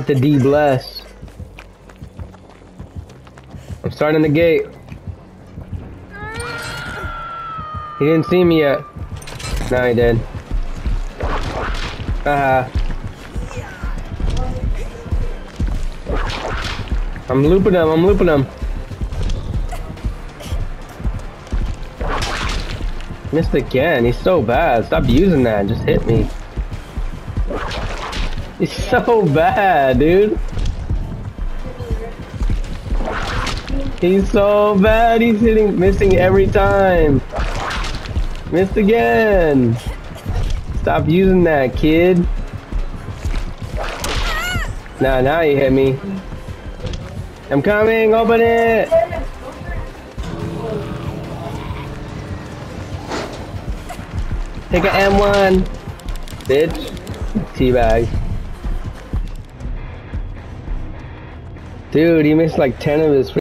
have to de-bless. I'm starting the gate. He didn't see me yet. No, he did. I'm looping him, I'm looping him. Missed again, he's so bad. Stop using that, just hit me. He's so bad, dude. He's so bad, he's missing every time. Missed again. Stop using that, kid. Nah, now you hit me. I'm coming, open it! Take a M1, bitch. Teabag. Dude, he missed like 10 of his